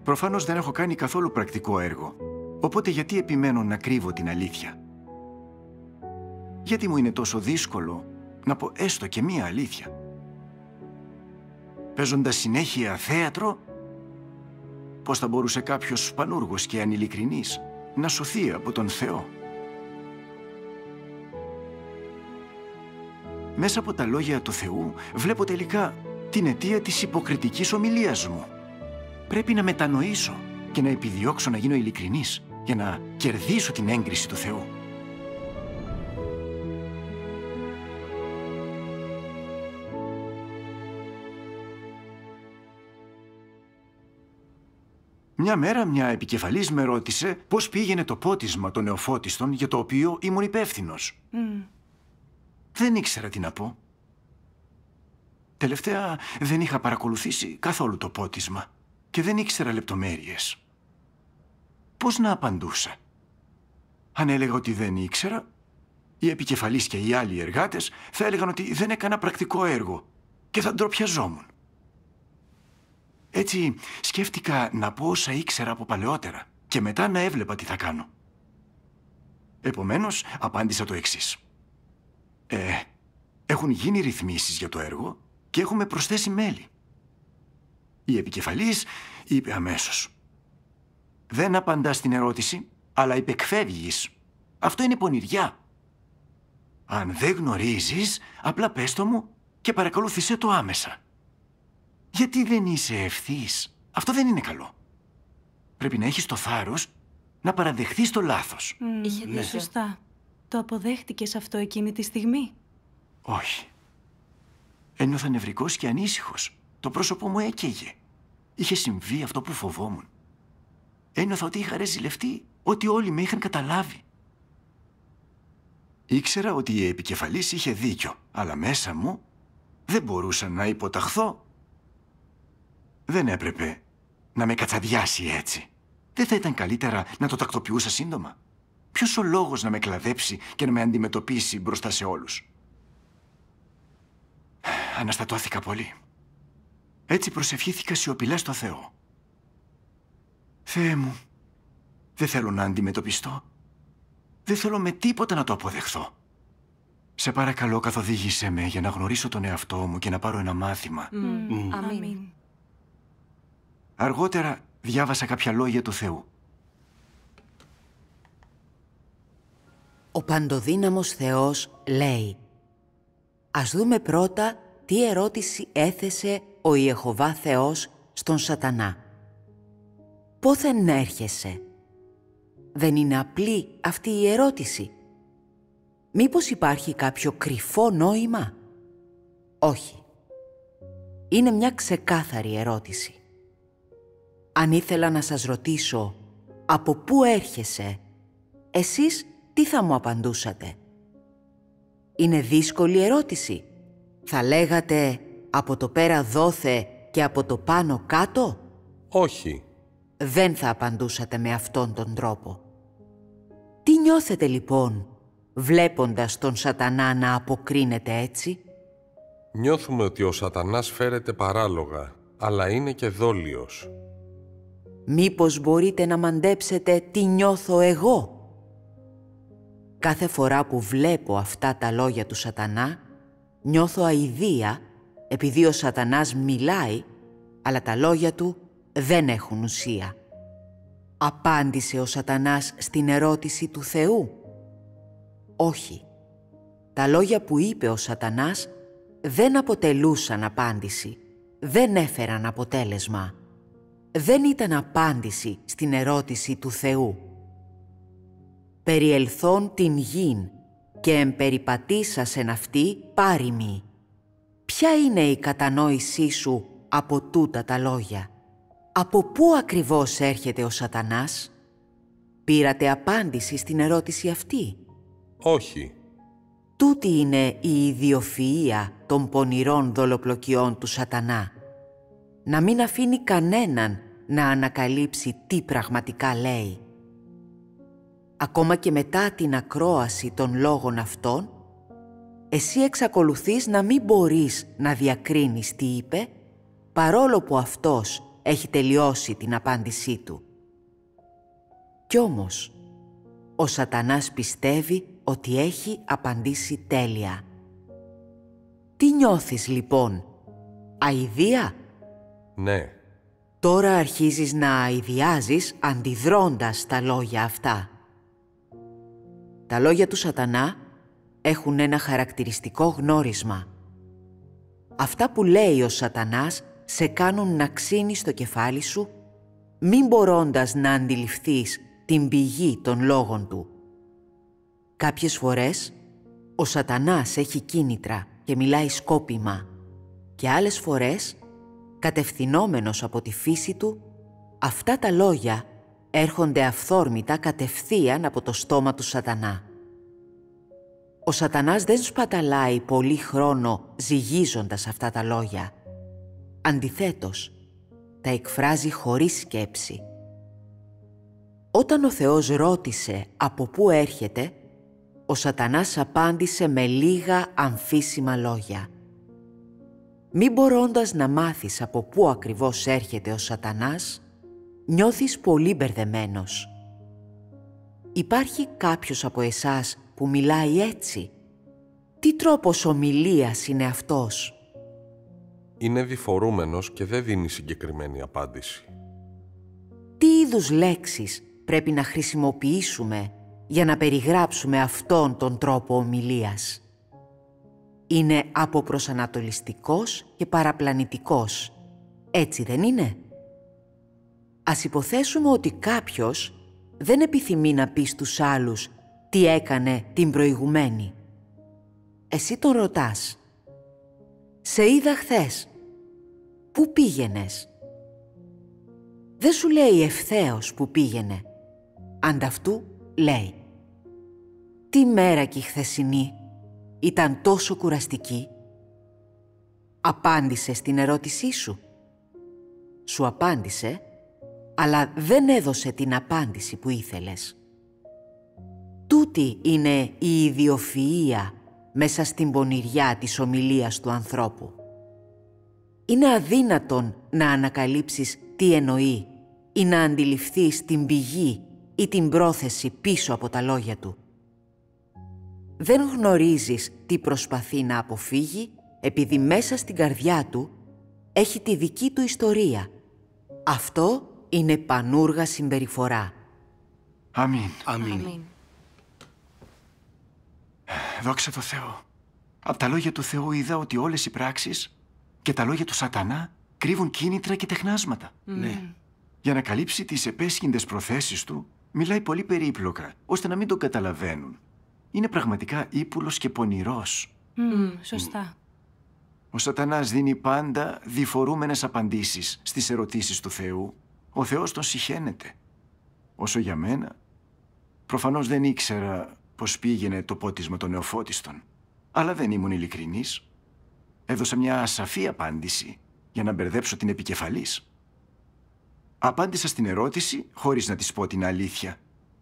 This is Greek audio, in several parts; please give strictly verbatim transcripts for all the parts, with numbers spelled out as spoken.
Προφανώς δεν έχω κάνει καθόλου πρακτικό έργο. Οπότε γιατί επιμένω να κρύβω την αλήθεια? Γιατί μου είναι τόσο δύσκολο να πω έστω και μία αλήθεια? Παίζοντας συνέχεια θέατρο, πώς θα μπορούσε κάποιος πανούργος και ανηλικρινής να σωθεί από τον Θεό? Μέσα από τα λόγια του Θεού βλέπω τελικά την αιτία της υποκριτικής ομιλίας μου. Πρέπει να μετανοήσω και να επιδιώξω να γίνω ειλικρινής για να κερδίσω την έγκριση του Θεού. Μια μέρα μια επικεφαλής με ρώτησε πώς πήγαινε το πότισμα των νεοφώτιστων για το οποίο ήμουν υπεύθυνος. Mm. Δεν ήξερα τι να πω. Τελευταία δεν είχα παρακολουθήσει καθόλου το πότισμα και δεν ήξερα λεπτομέρειες. Πώς να απαντούσα? Αν έλεγα ότι δεν ήξερα, οι επικεφαλής και οι άλλοι εργάτες θα έλεγαν ότι δεν έκανα πρακτικό έργο και θα ντροπιαζόμουν. Έτσι σκέφτηκα να πω όσα ήξερα από παλαιότερα και μετά να έβλεπα τι θα κάνω. Επομένως, απάντησα το εξής. Ε, έχουν γίνει ρυθμίσεις για το έργο και έχουμε προσθέσει μέλη. Η επικεφαλής είπε αμέσως. Δεν απαντάς στην ερώτηση, αλλά υπεκφεύγεις. Αυτό είναι πονηριά. Αν δεν γνωρίζεις, απλά πες το μου και παρακολούθησέ το άμεσα. Γιατί δεν είσαι ευθύς? Αυτό δεν είναι καλό. Πρέπει να έχεις το θάρρος να παραδεχθείς το λάθος. Mm, είχε δει σωστά. Το αποδέχτηκες αυτό εκείνη τη στιγμή? Όχι. Ένιωθα νευρικός και ανήσυχος. Το πρόσωπό μου έκαιγε. Είχε συμβεί αυτό που φοβόμουν. Ένιωθα ότι είχα ρεζιλευτεί, ότι όλοι με είχαν καταλάβει. Ήξερα ότι η επικεφαλής είχε δίκιο, αλλά μέσα μου δεν μπορούσα να υποταχθώ. Δεν έπρεπε να με κατσαδιάσει έτσι. Δεν θα ήταν καλύτερα να το τακτοποιούσα σύντομα? Ποιος ο λόγος να με κλαδέψει και να με αντιμετωπίσει μπροστά σε όλους? Αναστατώθηκα πολύ. Έτσι προσευχήθηκα σιωπηλά στο Θεό. Θεέ μου, δεν θέλω να αντιμετωπιστώ. Δεν θέλω με τίποτα να το αποδεχθώ. Σε παρακαλώ, καθοδήγησέ με για να γνωρίσω τον εαυτό μου και να πάρω ένα μάθημα. Mm. Mm. Αμήν. Αργότερα διάβασα κάποια λόγια του Θεού. Ο παντοδύναμος Θεός λέει: ας δούμε πρώτα τι ερώτηση έθεσε ο Ιεχωβά Θεός στον Σατανά. Πόθεν έρχεσαι? Δεν είναι απλή αυτή η ερώτηση? Μήπως υπάρχει κάποιο κρυφό νόημα? Όχι. Είναι μια ξεκάθαρη ερώτηση. Αν ήθελα να σας ρωτήσω από πού έρχεσαι, εσείς τι θα μου απαντούσατε? Είναι δύσκολη ερώτηση. Θα λέγατε από το πέρα δόθε και από το πάνω κάτω? Όχι. Δεν θα απαντούσατε με αυτόν τον τρόπο. Τι νιώθετε λοιπόν βλέποντας τον Σατανά να αποκρίνεται έτσι? Νιώθουμε ότι ο Σατανάς φέρεται παράλογα, αλλά είναι και δόλιος. Μήπως μπορείτε να μαντέψετε τι νιώθω εγώ? Κάθε φορά που βλέπω αυτά τα λόγια του Σατανά, νιώθω αηδία επειδή ο Σατανάς μιλάει, αλλά τα λόγια του δεν έχουν ουσία. Απάντησε ο Σατανάς στην ερώτηση του Θεού? Όχι. Τα λόγια που είπε ο Σατανάς δεν αποτελούσαν απάντηση, δεν έφεραν αποτέλεσμα. Δεν ήταν απάντηση στην ερώτηση του Θεού. «Περιελθόν την γην και εμπεριπατήσασεν αυτή πάρημι». Ποια είναι η κατανόησή σου από τούτα τα λόγια? Από πού ακριβώς έρχεται ο Σατανάς? Πήρατε απάντηση στην ερώτηση αυτή? Όχι. Τούτη είναι η ιδιοφυΐα των πονηρών δολοπλοκιών του Σατανά. Να μην αφήνει κανέναν να ανακαλύψει τι πραγματικά λέει. Ακόμα και μετά την ακρόαση των λόγων αυτών, εσύ εξακολουθείς να μην μπορείς να διακρίνεις τι είπε, παρόλο που αυτός έχει τελειώσει την απάντησή του. Κι όμως, ο Σατανάς πιστεύει ότι έχει απαντήσει τέλεια. Τι νιώθεις λοιπόν, αηδία? Ναι. Τώρα αρχίζεις να αηδιάζεις αντιδρώντας τα λόγια αυτά. Τα λόγια του Σατανά έχουν ένα χαρακτηριστικό γνώρισμα. Αυτά που λέει ο Σατανάς σε κάνουν να ξύνεις το κεφάλι σου, μην μπορώντας να αντιληφθείς την πηγή των λόγων του. Κάποιες φορές, ο Σατανάς έχει κίνητρα και μιλάει σκόπιμα και άλλες φορές, κατευθυνόμενος από τη φύση του, αυτά τα λόγια έρχονται αυθόρμητα κατευθείαν από το στόμα του Σατανά. Ο Σατανάς δεν σπαταλάει πολύ χρόνο ζυγίζοντας αυτά τα λόγια. Αντιθέτως, τα εκφράζει χωρίς σκέψη. Όταν ο Θεός ρώτησε από πού έρχεται, ο Σατανάς απάντησε με λίγα αμφίσιμα λόγια. Μη μπορώντας να μάθεις από πού ακριβώς έρχεται ο Σατανάς, νιώθεις πολύ μπερδεμένος. Υπάρχει κάποιος από εσάς που μιλάει έτσι? Τι τρόπος ομιλίας είναι αυτός? Είναι διφορούμενος και δεν δίνει συγκεκριμένη απάντηση. Τι είδους λέξεις πρέπει να χρησιμοποιήσουμε για να περιγράψουμε αυτόν τον τρόπο ομιλίας? Είναι αποπροσανατολιστικός και παραπλανητικός, έτσι δεν είναι? Ας υποθέσουμε ότι κάποιος δεν επιθυμεί να πει στους άλλους τι έκανε την προηγουμένη. Εσύ τον ρωτάς, «Σε είδα χθες. Πού πήγαινες?» Δεν σου λέει ευθέως που πήγαινε. Ανταυτού λέει, «Τι μέρα κι η χθεσινή, ήταν τόσο κουραστική». Απάντησε στην ερώτησή σου. Σου απάντησε, αλλά δεν έδωσε την απάντηση που ήθελες. Τούτη είναι η ιδιοφυΐα μέσα στην πονηριά της ομιλίας του ανθρώπου. Είναι αδύνατον να ανακαλύψεις τι εννοεί ή να αντιληφθείς την πηγή ή την πρόθεση πίσω από τα λόγια του. Δεν γνωρίζεις τι προσπαθεί να αποφύγει, επειδή μέσα στην καρδιά του έχει τη δική του ιστορία. Αυτό είναι πανούργα συμπεριφορά. Αμήν. Αμήν. Αμήν. Δόξα τω Θεώ. Από τα λόγια του Θεού είδα ότι όλες οι πράξεις και τα λόγια του Σατανά κρύβουν κίνητρα και τεχνάσματα. Ναι. Για να καλύψει τις επέσχυντες προθέσεις του, μιλάει πολύ περίπλοκα, ώστε να μην τον καταλαβαίνουν. Είναι πραγματικά ύπουλος και πονηρός. Μμμ, σωστά. Ο Σατανάς δίνει πάντα διφορούμενες απαντήσεις στις ερωτήσεις του Θεού. Ο Θεός τον συχαίνεται. Όσο για μένα, προφανώς δεν ήξερα πώς πήγαινε το πότισμα των νεοφώτιστων. Αλλά δεν ήμουν ειλικρινής. Έδωσα μια ασαφή απάντηση για να μπερδέψω την επικεφαλής. Απάντησα στην ερώτηση χωρίς να της πω την αλήθεια.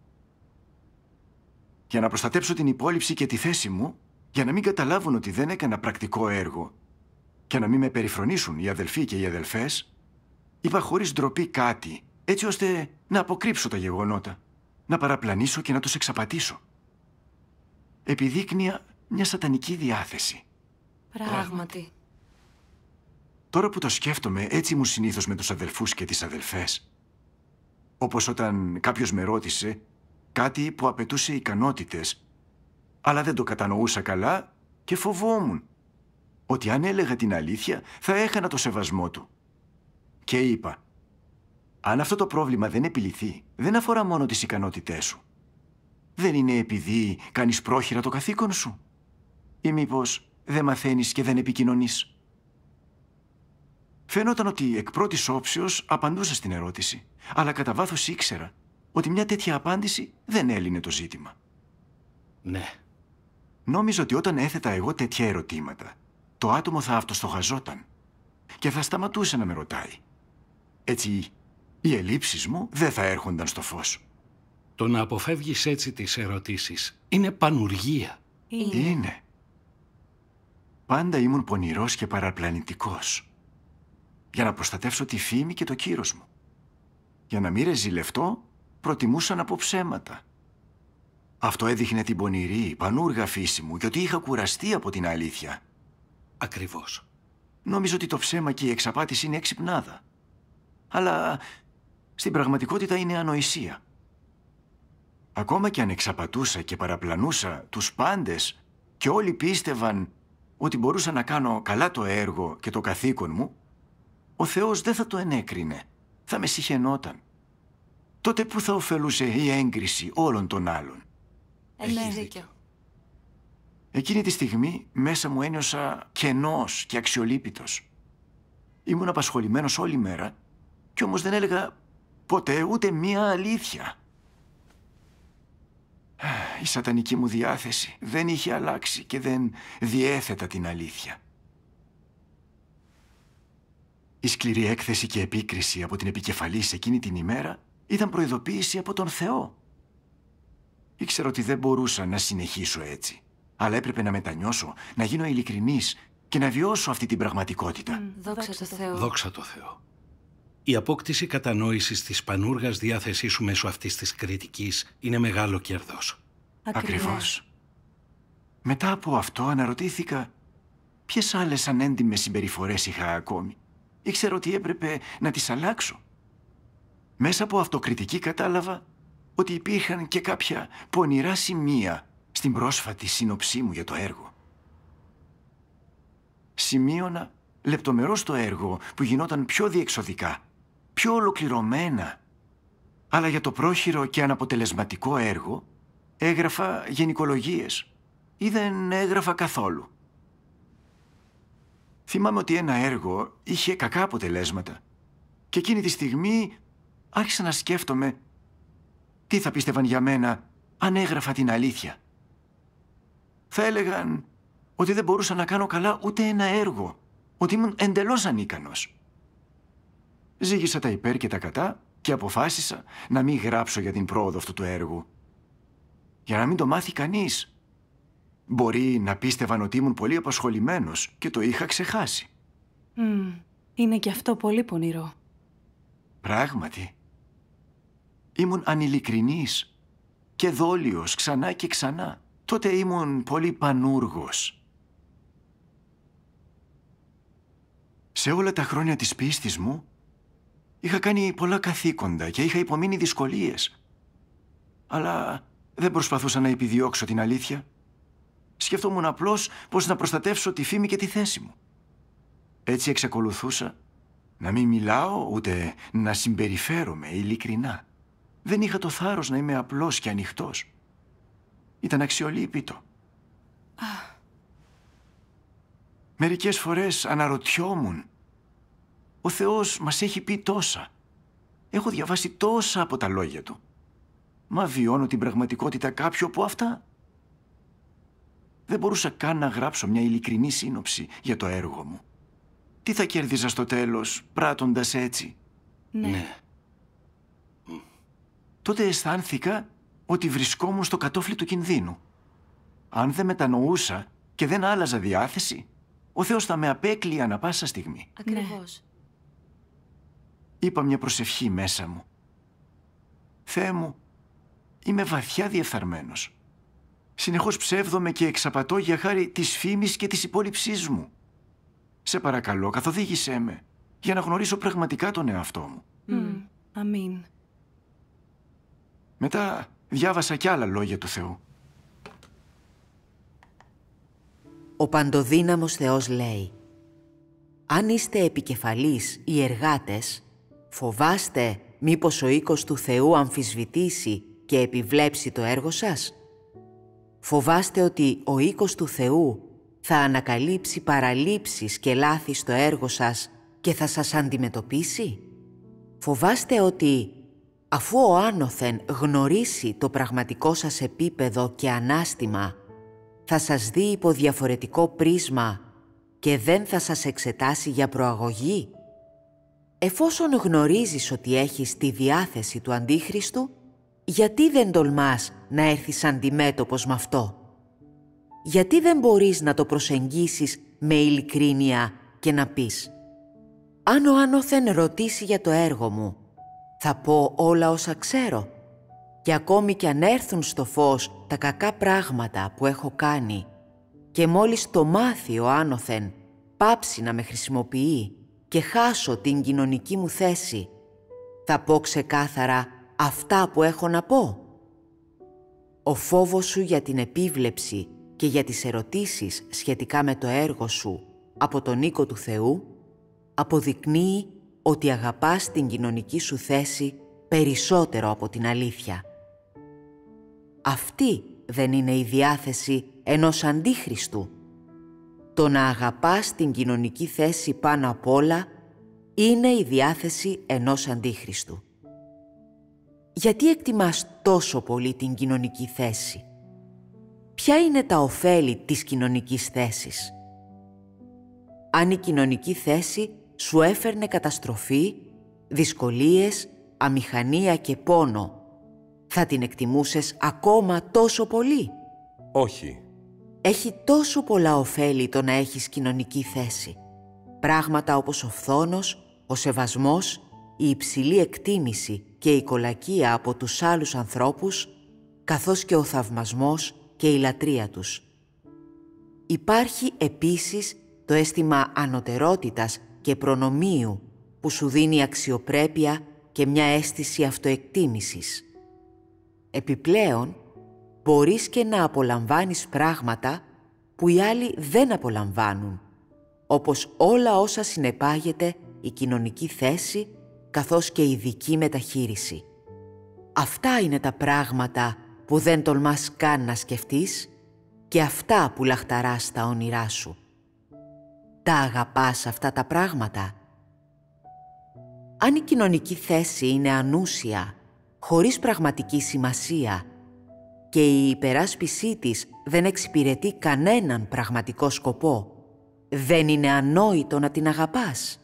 Για να προστατέψω την υπόλοιψη και τη θέση μου, για να μην καταλάβουν ότι δεν έκανα πρακτικό έργο και να μην με περιφρονήσουν οι αδελφοί και οι αδελφές, είπα χωρίς ντροπή κάτι, έτσι ώστε να αποκρύψω τα γεγονότα, να παραπλανήσω και να τους εξαπατήσω. Επιδείκνυα μια σατανική διάθεση. Πράγματι. Τώρα που το σκέφτομαι, έτσι ήμουν συνήθως με τους αδελφούς και τις αδελφές. Όπως όταν κάποιος με ρώτησε κάτι που απαιτούσε ικανότητες, αλλά δεν το κατανοούσα καλά και φοβόμουν ότι αν έλεγα την αλήθεια θα έχανα το σεβασμό του. Και είπα, αν αυτό το πρόβλημα δεν επιλυθεί, δεν αφορά μόνο τις ικανότητές σου. Δεν είναι επειδή κάνεις πρόχειρα το καθήκον σου? Ή μήπως δεν μαθαίνεις και δεν επικοινωνείς? Φαίνονταν ότι εκ πρώτης όψεως απαντούσα στην ερώτηση, αλλά κατά βάθος ήξερα ότι μια τέτοια απάντηση δεν έλυνε το ζήτημα. Ναι. Νόμιζα ότι όταν έθετα εγώ τέτοια ερωτήματα, το άτομο θα αυτοστοχαζόταν και θα σταματούσε να με ρωτάει. Έτσι, οι ελλείψεις μου δεν θα έρχονταν στο φως. Το να αποφεύγεις έτσι τις ερωτήσεις είναι πανουργία. Είναι. Είναι. Πάντα ήμουν πονηρός και παραπλανητικός. για να προστατεύσω τη φήμη και το κύρος μου. Για να μην ρεζιλευτώ, προτιμούσα να πω ψέματα. Αυτό έδειχνε την πονηρή, πανούργα φύση μου και ότι είχα κουραστεί από την αλήθεια. Ακριβώς. Νόμιζα ότι το ψέμα και η εξαπάτηση είναι έξυπνάδα. Αλλά στην πραγματικότητα είναι ανοησία. Ακόμα και αν εξαπατούσα και παραπλανούσα τους πάντες και όλοι πίστευαν ότι μπορούσα να κάνω καλά το έργο και το καθήκον μου, ο Θεός δεν θα το ενέκρινε, θα με συχαινόταν. Τότε πού θα ωφελούσε η έγκριση όλων των άλλων? Έχεις δίκιο. Εκείνη τη στιγμή μέσα μου ένιωσα κενός και αξιολύπητος. Ήμουν απασχολημένος όλη μέρα κι όμως δεν έλεγα ποτέ ούτε μία αλήθεια. Η σατανική μου διάθεση δεν είχε αλλάξει και δεν διέθετα την αλήθεια. Η σκληρή έκθεση και επίκριση από την επικεφαλής εκείνη την ημέρα ήταν προειδοποίηση από τον Θεό. Ήξερα ότι δεν μπορούσα να συνεχίσω έτσι, αλλά έπρεπε να μετανιώσω, να γίνω ειλικρινής και να βιώσω αυτή την πραγματικότητα. Mm, δόξα τω Θεώ. Δόξα τω Θεώ. Η απόκτηση κατανόησης της πανούργας διάθεσής σου μέσω αυτής της κριτικής είναι μεγάλο κέρδος. Ακριβώς. Μετά από αυτό αναρωτήθηκα ποιες άλλες ανέντιμες συμπεριφορές είχα ακόμη. Ήξερα ότι έπρεπε να τις αλλάξω. Μέσα από αυτοκριτική κατάλαβα ότι υπήρχαν και κάποια πονηρά σημεία στην πρόσφατη σύνοψή μου για το έργο. Σημείωνα λεπτομερώς το έργο που γινόταν πιο διεξοδικά, πιο ολοκληρωμένα. Αλλά για το πρόχειρο και αναποτελεσματικό έργο έγραφα γενικολογίες ή δεν έγραφα καθόλου. Θυμάμαι ότι ένα έργο είχε κακά αποτελέσματα και εκείνη τη στιγμή άρχισα να σκέφτομαι τι θα πίστευαν για μένα αν έγραφα την αλήθεια. Θα έλεγαν ότι δεν μπορούσα να κάνω καλά ούτε ένα έργο, ότι ήμουν εντελώς ανίκανος. Ζήγησα τα υπέρ και τα κατά και αποφάσισα να μην γράψω για την πρόοδο αυτού του έργου. Για να μην το μάθει κανείς. Μπορεί να πίστευαν ότι ήμουν πολύ απασχολημένος και το είχα ξεχάσει. Mm, είναι και αυτό πολύ πονηρό. Πράγματι. Ήμουν ανηλικρινής και δόλιος ξανά και ξανά. Τότε ήμουν πολύ πανούργος. Σε όλα τα χρόνια της πίστης μου είχα κάνει πολλά καθήκοντα και είχα υπομείνει δυσκολίες. Αλλά δεν προσπαθούσα να επιδιώξω την αλήθεια. Σκεφτόμουν απλώς πώς να προστατεύσω τη φήμη και τη θέση μου. Έτσι εξακολουθούσα να μην μιλάω ούτε να συμπεριφέρομαι ειλικρινά. Δεν είχα το θάρρος να είμαι απλός και ανοιχτός. Ήταν αξιολύπητο. Ah. Μερικές φορές αναρωτιόμουν. Ο Θεός μας έχει πει τόσα. Έχω διαβάσει τόσα από τα λόγια Του. Μα βιώνω την πραγματικότητα κάποιο από αυτά? Δεν μπορούσα καν να γράψω μια ειλικρινή σύνοψη για το έργο μου. Τι θα κέρδιζα στο τέλος πράττοντας έτσι? Ναι. Ναι. Τότε αισθάνθηκα ότι βρισκόμουν στο κατόφλι του κινδύνου. Αν δεν μετανοούσα και δεν άλλαζα διάθεση, ο Θεός θα με απέκλειε ανα πάσα στιγμή. Ακριβώς. Είπα μια προσευχή μέσα μου. Θεέ μου, είμαι βαθιά διεφθαρμένος. Συνεχώς ψεύδομαι και εξαπατώ για χάρη της φήμης και της υπόλοιψής μου. Σε παρακαλώ, καθοδήγησέ με, για να γνωρίσω πραγματικά τον εαυτό μου. Mm. Αμήν. Μετά διάβασα κι άλλα λόγια του Θεού. Ο Παντοδύναμος Θεός λέει: «Αν είστε επικεφαλείς ή εργάτες, φοβάστε μήπως ο οίκος του Θεού αμφισβητήσει και επιβλέψει το έργο σας? Φοβάστε ότι ο οίκος του Θεού θα ανακαλύψει παραλήψεις και λάθη στο έργο σας και θα σας αντιμετωπίσει? Φοβάστε ότι αφού ο άνωθεν γνωρίσει το πραγματικό σας επίπεδο και ανάστημα, θα σας δει υπό διαφορετικό πρίσμα και δεν θα σας εξετάσει για προαγωγή? Εφόσον γνωρίζεις ότι έχεις τη διάθεση του Αντίχριστου, γιατί δεν τολμάς να έρθεις αντιμέτωπος με αυτό? Γιατί δεν μπορείς να το προσεγγίσεις με ειλικρίνεια και να πεις: Αν ο άνωθεν ρωτήσει για το έργο μου, θα πω όλα όσα ξέρω. Και ακόμη κι αν έρθουν στο φως τα κακά πράγματα που έχω κάνει και μόλις το μάθει ο άνωθεν πάψει να με χρησιμοποιεί και χάσω την κοινωνική μου θέση, θα πω ξεκάθαρα αυτά που έχω να πω. Ο φόβος σου για την επίβλεψη και για τις ερωτήσεις σχετικά με το έργο σου από τον οίκο του Θεού αποδεικνύει ότι αγαπάς την κοινωνική σου θέση περισσότερο από την αλήθεια. Αυτή δεν είναι η διάθεση ενός αντίχριστου. Το να αγαπάς την κοινωνική θέση πάνω απ' όλα είναι η διάθεση ενός αντίχριστου. Γιατί εκτιμάς τόσο πολύ την κοινωνική θέση? Ποια είναι τα ωφέλη της κοινωνικής θέσης? Αν η κοινωνική θέση σου έφερνε καταστροφή, δυσκολίες, αμηχανία και πόνο, θα την εκτιμούσες ακόμα τόσο πολύ? Όχι. Έχει τόσο πολλά ωφέλη το να έχεις κοινωνική θέση. Πράγματα όπως ο φθόνος, ο σεβασμός, η υψηλή εκτίμηση και η κολακία από τους άλλους ανθρώπους, καθώς και ο θαυμασμός και η λατρεία τους. Υπάρχει επίσης το αίσθημα ανωτερότητας και προνομίου που σου δίνει αξιοπρέπεια και μια αίσθηση αυτοεκτίμησης. Επιπλέον, μπορείς και να απολαμβάνεις πράγματα που οι άλλοι δεν απολαμβάνουν, όπως όλα όσα συνεπάγεται η κοινωνική θέση καθώς και η ειδική μεταχείριση. Αυτά είναι τα πράγματα που δεν τολμάς καν να σκεφτείς και αυτά που λαχταράς στα όνειρά σου. Τα αγαπάς αυτά τα πράγματα? Αν η κοινωνική θέση είναι ανούσια, χωρίς πραγματική σημασία και η υπεράσπισή της δεν εξυπηρετεί κανέναν πραγματικό σκοπό, δεν είναι ανόητο να την αγαπάς?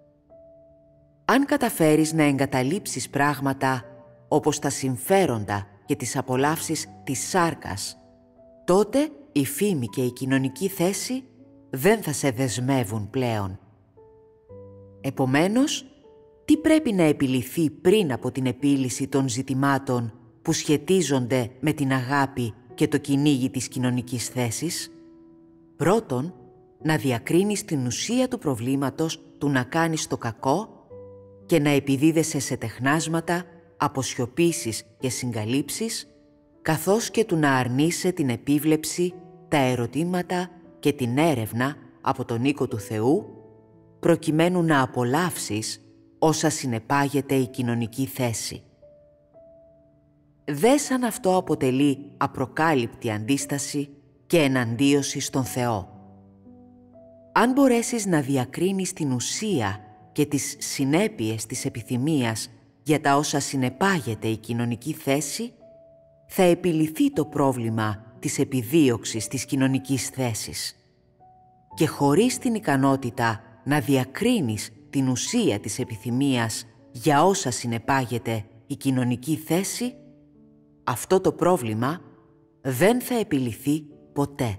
Αν καταφέρεις να εγκαταλείψεις πράγματα όπως τα συμφέροντα και τις απολαύσεις της σάρκας, τότε η φήμη και η κοινωνική θέση δεν θα σε δεσμεύουν πλέον. Επομένως, τι πρέπει να επιληθεί πριν από την επίλυση των ζητημάτων που σχετίζονται με την αγάπη και το κυνήγι της κοινωνικής θέσης? Πρώτον, να διακρίνεις την ουσία του προβλήματος του να κάνεις το κακό και να επιδίδεσαι σε τεχνάσματα, αποσιωπήσεις και συγκαλύψεις, καθώς και του να αρνείσαι την επίβλεψη, τα ερωτήματα και την έρευνα από τον οίκο του Θεού, προκειμένου να απολαύσεις όσα συνεπάγεται η κοινωνική θέση. Δες αν αυτό αποτελεί απροκάλυπτη αντίσταση και εναντίωση στον Θεό. Αν μπορέσεις να διακρίνεις την ουσία και τις συνέπειες της επιθυμίας για τα όσα συνεπάγεται η κοινωνική θέση, θα επιλυθεί το πρόβλημα της επιδίωξης της κοινωνικής θέσης. Και χωρίς την ικανότητα να διακρίνεις την ουσία της επιθυμίας για όσα συνεπάγεται η κοινωνική θέση, αυτό το πρόβλημα δεν θα επιλυθεί ποτέ.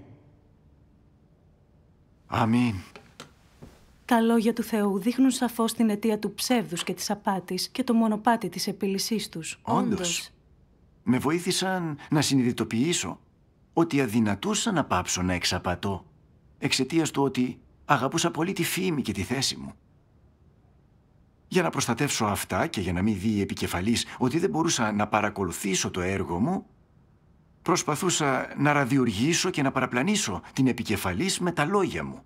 Αμήν. Τα λόγια του Θεού δείχνουν σαφώς την αιτία του ψεύδους και της απάτης και το μονοπάτι της επίλυσής τους. Όντως. Με βοήθησαν να συνειδητοποιήσω ότι αδυνατούσα να πάψω να εξαπατώ εξαιτίας του ότι αγαπούσα πολύ τη φήμη και τη θέση μου. Για να προστατεύσω αυτά και για να μην δει η επικεφαλής ότι δεν μπορούσα να παρακολουθήσω το έργο μου, προσπαθούσα να ραδιοργήσω και να παραπλανήσω την επικεφαλής με τα λόγια μου.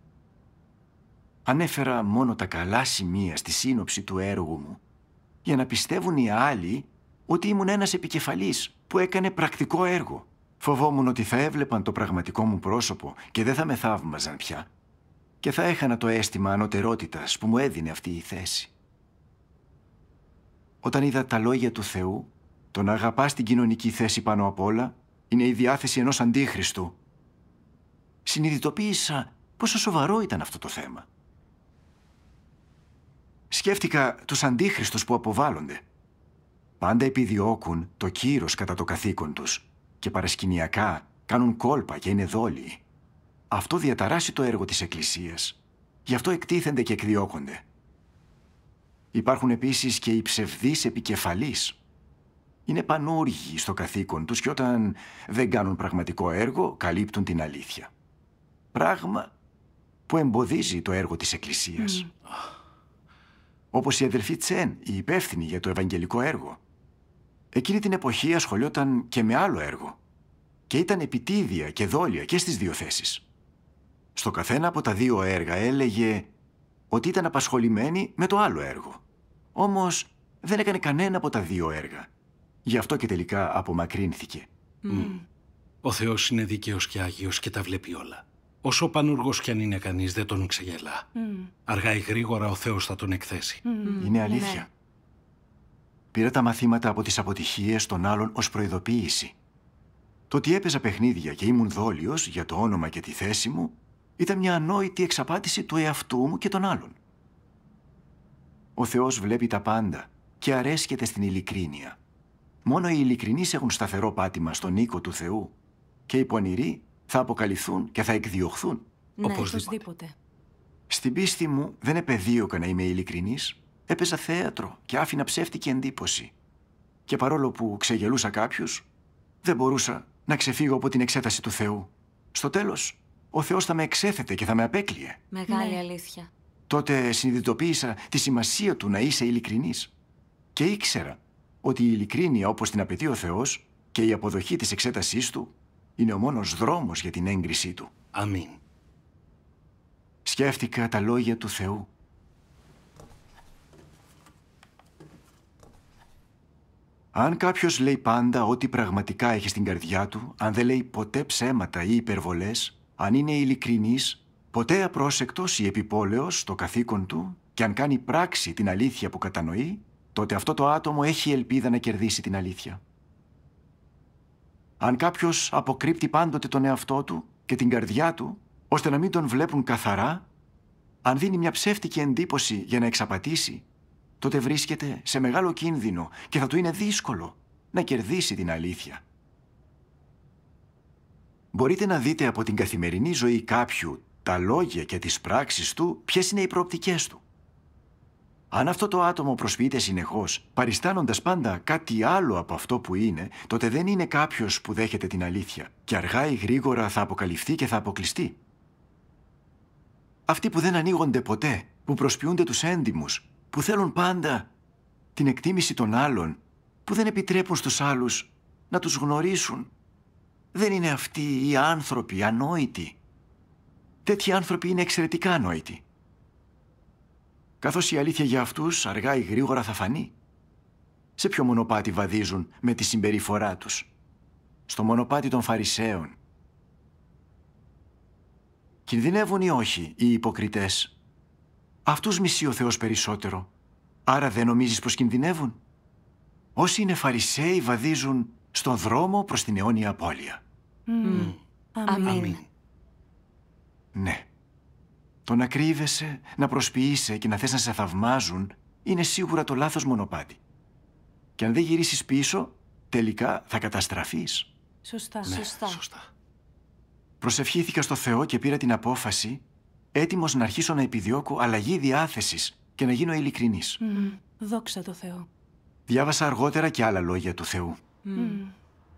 Ανέφερα μόνο τα καλά σημεία στη σύνοψη του έργου μου, για να πιστεύουν οι άλλοι ότι ήμουν ένας επικεφαλής που έκανε πρακτικό έργο. Φοβόμουν ότι θα έβλεπαν το πραγματικό μου πρόσωπο και δεν θα με θαύμαζαν πια και θα έχανα το αίσθημα ανωτερότητας που μου έδινε αυτή η θέση. Όταν είδα τα λόγια του Θεού, το να αγαπάς την κοινωνική θέση πάνω απ' όλα είναι η διάθεση ενός αντίχριστου, συνειδητοποίησα πόσο σοβαρό ήταν αυτό το θέμα. Σκέφτηκα τους αντίχριστους που αποβάλλονται. Πάντα επιδιώκουν το κύρος κατά το καθήκον τους και παρασκηνιακά κάνουν κόλπα και είναι δόλιοι. Αυτό διαταράσσει το έργο της Εκκλησίας. Γι' αυτό εκτίθενται και εκδιώκονται. Υπάρχουν επίσης και οι ψευδείς επικεφαλείς. Είναι πανούργοι στο καθήκον τους και όταν δεν κάνουν πραγματικό έργο, καλύπτουν την αλήθεια. Πράγμα που εμποδίζει το έργο της Εκκλησίας. Mm. Όπως η αδελφή Τσεν, η υπεύθυνη για το ευαγγελικό έργο. Εκείνη την εποχή ασχολιόταν και με άλλο έργο και ήταν επιτίδια και δόλια και στις δύο θέσεις. Στο καθένα από τα δύο έργα έλεγε ότι ήταν απασχολημένη με το άλλο έργο. Όμως δεν έκανε κανένα από τα δύο έργα. Γι' αυτό και τελικά απομακρύνθηκε. Mm. Ο Θεός είναι δίκαιος και άγιος και τα βλέπει όλα. Όσο πανούργος κι αν είναι κανείς, δεν τον ξεγελά. Mm. Αργά ή γρήγορα ο Θεός θα τον εκθέσει. Mm. Είναι αλήθεια. Ναι. Πήρα τα μαθήματα από τις αποτυχίες των άλλων ως προειδοποίηση. Το ότι έπαιζα παιχνίδια και ήμουν δόλιος για το όνομα και τη θέση μου ήταν μια ανόητη εξαπάτηση του εαυτού μου και των άλλων. Ο Θεός βλέπει τα πάντα και αρέσκεται στην ειλικρίνεια. Μόνο οι ειλικρινείς έχουν σταθερό πάτημα στον οίκο του Θεού και οι πονηροί θα αποκαλυφθούν και θα εκδιωχθούν. Ναι, οπωσδήποτε. Στην πίστη μου δεν επεδίωκα να είμαι ειλικρινής. Έπαιζα θέατρο και άφηνα ψεύτικη εντύπωση. Και παρόλο που ξεγελούσα κάποιους, δεν μπορούσα να ξεφύγω από την εξέταση του Θεού. Στο τέλος, ο Θεός θα με εξέθετε και θα με απέκλειε. Μεγάλη ναι. αλήθεια. Τότε συνειδητοποίησα τη σημασία του να είσαι ειλικρινής. Και ήξερα ότι η ειλικρίνεια όπως την απαιτεί ο Θεός και η αποδοχή της εξέτασής του είναι ο μόνος δρόμος για την έγκρισή του. Αμήν. Σκέφτηκα τα λόγια του Θεού. Αν κάποιος λέει πάντα ό,τι πραγματικά έχει στην καρδιά του, αν δεν λέει ποτέ ψέματα ή υπερβολές, αν είναι ειλικρινής, ποτέ απρόσεκτος ή επιπόλαιος στο καθήκον του και αν κάνει πράξη την αλήθεια που κατανοεί, τότε αυτό το άτομο έχει ελπίδα να κερδίσει την αλήθεια. Αν κάποιος αποκρύπτει πάντοτε τον εαυτό του και την καρδιά του, ώστε να μην τον βλέπουν καθαρά, αν δίνει μια ψεύτικη εντύπωση για να εξαπατήσει, τότε βρίσκεται σε μεγάλο κίνδυνο και θα του είναι δύσκολο να κερδίσει την αλήθεια. Μπορείτε να δείτε από την καθημερινή ζωή κάποιου τα λόγια και τις πράξεις του ποιες είναι οι προοπτικές του. Αν αυτό το άτομο προσποιείται συνεχώς, παριστάνοντας πάντα κάτι άλλο από αυτό που είναι, τότε δεν είναι κάποιος που δέχεται την αλήθεια και αργά ή γρήγορα θα αποκαλυφθεί και θα αποκλειστεί. Αυτοί που δεν ανοίγονται ποτέ, που προσποιούνται τους έντιμους, που θέλουν πάντα την εκτίμηση των άλλων, που δεν επιτρέπουν στους άλλους να τους γνωρίσουν, δεν είναι αυτοί οι άνθρωποι ανόητοι. Τέτοιοι άνθρωποι είναι εξαιρετικά ανόητοι. Καθώς η αλήθεια για αυτούς αργά ή γρήγορα θα φανεί. Σε ποιο μονοπάτι βαδίζουν με τη συμπεριφορά τους? Στο μονοπάτι των Φαρισαίων. Κινδυνεύουν ή όχι οι υποκριτές? Αυτούς μισεί ο Θεός περισσότερο. Άρα δεν νομίζεις πως κινδυνεύουν? Όσοι είναι Φαρισαίοι βαδίζουν στον δρόμο προς την αιώνια απώλεια. Mm. Αμήν. Αμήν. Ναι. Το να κρύβεσαι, να προσποιείσαι και να θες να σε θαυμάζουν είναι σίγουρα το λάθος μονοπάτι. Και αν δεν γυρίσεις πίσω, τελικά θα καταστραφείς. Σωστά. Ναι, Σωστά. σωστά. Προσευχήθηκα στο Θεό και πήρα την απόφαση, έτοιμος να αρχίσω να επιδιώκω αλλαγή διάθεσης και να γίνω ειλικρινής. Mm. Δόξα τω Θεώ. Διάβασα αργότερα και άλλα λόγια του Θεού. Mm.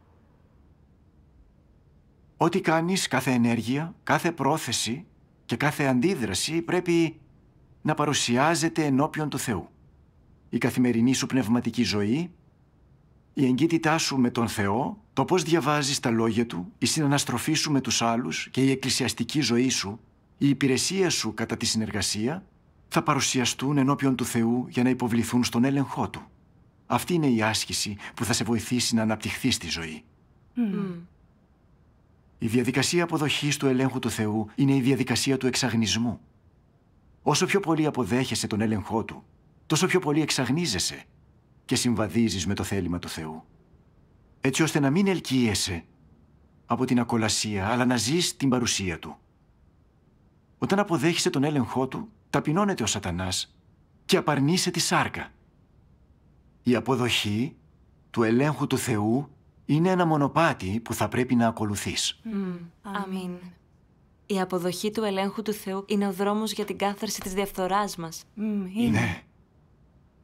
Ό,τι κάνεις, κάθε ενέργεια, κάθε πρόθεση και κάθε αντίδραση πρέπει να παρουσιάζεται ενώπιον του Θεού. Η καθημερινή σου πνευματική ζωή, η εγκύτητά σου με τον Θεό, το πώς διαβάζεις τα λόγια Του, η συναναστροφή σου με τους άλλους και η εκκλησιαστική ζωή σου, η υπηρεσία σου κατά τη συνεργασία, θα παρουσιαστούν ενώπιον του Θεού για να υποβληθούν στον έλεγχό Του. Αυτή είναι η άσκηση που θα σε βοηθήσει να αναπτυχθείς στη ζωή. Mm. Η διαδικασία αποδοχής του ελέγχου του Θεού είναι η διαδικασία του εξαγνισμού. Όσο πιο πολύ αποδέχεσαι τον έλεγχό Του, τόσο πιο πολύ εξαγνίζεσαι και συμβαδίζεις με το θέλημα του Θεού. Έτσι ώστε να μην ελκύεσαι από την ακολασία, αλλά να ζεις την παρουσία Του. Όταν αποδέχεσαι τον έλεγχό Του, ταπεινώνεται ο Σατανάς και απαρνείσαι τη σάρκα. Η αποδοχή του ελέγχου του Θεού είναι ένα μονοπάτι που θα πρέπει να ακολουθείς. Mm. Αμήν. Η αποδοχή του ελέγχου του Θεού είναι ο δρόμος για την κάθαρση της διαφθοράς μας. Mm, είναι. Ναι.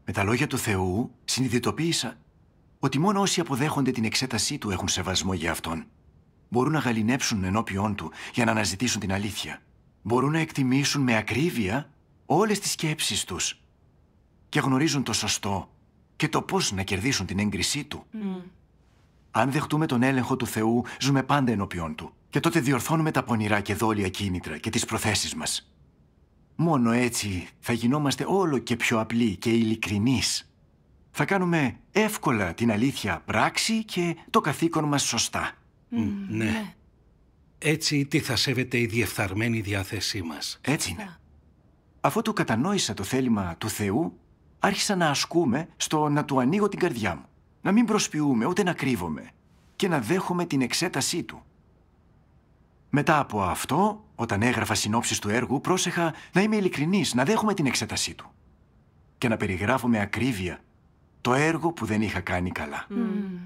Με τα λόγια του Θεού συνειδητοποίησα ότι μόνο όσοι αποδέχονται την εξέτασή του έχουν σεβασμό για Αυτόν. Μπορούν να γαληνέψουν ενώπιόν του για να αναζητήσουν την αλήθεια. Μπορούν να εκτιμήσουν με ακρίβεια όλες τις σκέψεις τους και γνωρίζουν το σωστό και το πώς να κερδίσουν την έγκρισή του. Mm. Αν δεχτούμε τον έλεγχο του Θεού, ζούμε πάντα ενώπιόν του και τότε διορθώνουμε τα πονηρά και δόλια κίνητρα και τις προθέσεις μας. Μόνο έτσι θα γινόμαστε όλο και πιο απλοί και ειλικρινείς. Θα κάνουμε εύκολα την αλήθεια πράξη και το καθήκον μας σωστά. Mm, ναι. ναι. Έτσι τι θα σέβεται η διεφθαρμένη διάθεσή μας. Έτσι είναι. Αφού του κατανόησα το θέλημα του Θεού, άρχισα να ασκούμε στο να του ανοίγω την καρδιά μου. Να μην προσποιούμε ούτε να κρύβομαι και να δέχομαι την εξέτασή του. Μετά από αυτό, όταν έγραφα συνόψεις του έργου, πρόσεχα να είμαι ειλικρινής, να δέχομαι την εξέτασή του και να περιγράφω με ακρίβεια το έργο που δεν είχα κάνει καλά. Mm.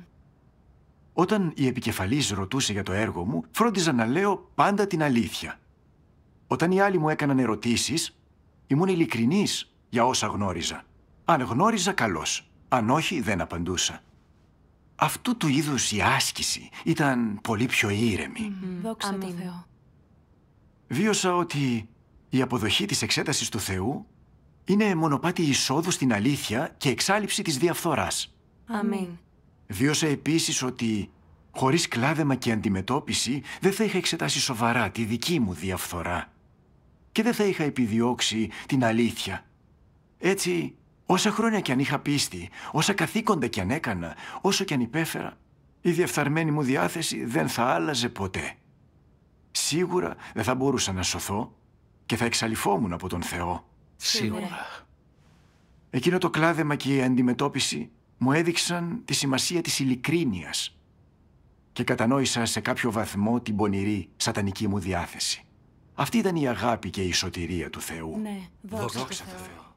Όταν η επικεφαλής ρωτούσε για το έργο μου, φρόντιζα να λέω πάντα την αλήθεια. Όταν οι άλλοι μου έκαναν ερωτήσεις, ήμουν ειλικρινής για όσα γνώριζα. Αν γνώριζα, καλώς. Αν όχι, δεν απαντούσα. Αυτού του είδους η άσκηση ήταν πολύ πιο ήρεμη. Mm. Δόξα τω Θεώ. Βίωσα ότι η αποδοχή της εξέτασης του Θεού είναι μονοπάτι εισόδου στην αλήθεια και εξάλειψη της διαφθοράς. Αμήν. Βίωσα επίσης ότι χωρίς κλάδεμα και αντιμετώπιση δεν θα είχα εξετάσει σοβαρά τη δική μου διαφθορά και δεν θα είχα επιδιώξει την αλήθεια. Έτσι, όσα χρόνια κι αν είχα πίστη, όσα καθήκοντα κι αν έκανα, όσο κι αν υπέφερα, η διεφθαρμένη μου διάθεση δεν θα άλλαζε ποτέ. Σίγουρα δεν θα μπορούσα να σωθώ και θα εξαλειφόμουν από τον Θεό. Σίγουρα. Εκείνο το κλάδεμα και η αντιμετώπιση μου έδειξαν τη σημασία της ειλικρίνειας και κατανόησα σε κάποιο βαθμό την πονηρή σατανική μου διάθεση. Αυτή ήταν η αγάπη και η σωτηρία του Θεού. Ναι, δόξα τω Δόξα τω Θεώ. Θεώ.